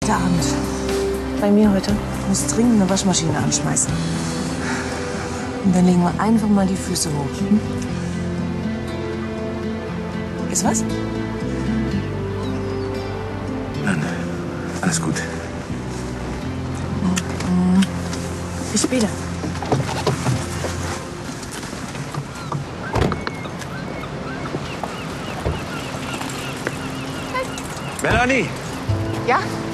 Heute Abend. Bei mir heute. Ich muss dringend eine Waschmaschine anschmeißen. Und dann legen wir einfach mal die Füße hoch. Hm? Ist was? Nein, alles gut. Bis später. Melanie! Ja?